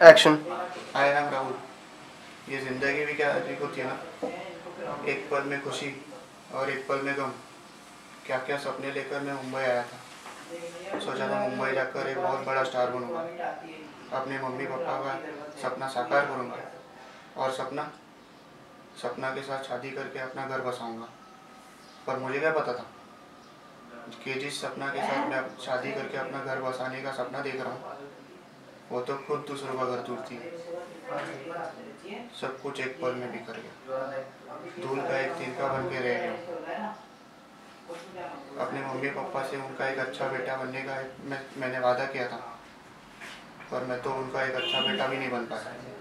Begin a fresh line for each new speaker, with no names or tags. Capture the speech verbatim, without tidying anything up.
Action.
I am Rahul. ये ज़िंदगी भी क्या अजीब होती है ना, एक पल में खुशी और एक पल में गम। क्या क्या सपने लेकर मैं मुंबई आया था। सोचा था मुंबई जाकर एक बहुत बड़ा स्टार बनूंगा, अपने मम्मी पापा का सपना साकार करूंगा और सपना सपना के साथ शादी करके अपना घर बसाऊंगा। पर मुझे क्या पता था कि जिस सपना के साथ मैं शादी करके अपना घर बसाने का सपना देख रहा हूँ, वो तो खुद दूसरों का घर तोड़ती है। सब कुछ एक पल में बिखर गया, धूल का एक तिनका बन के रह गया। अपने मम्मी पापा से उनका एक अच्छा बेटा बनने का मैं, मैंने वादा किया था, पर मैं तो उनका एक अच्छा बेटा भी नहीं बन पाया।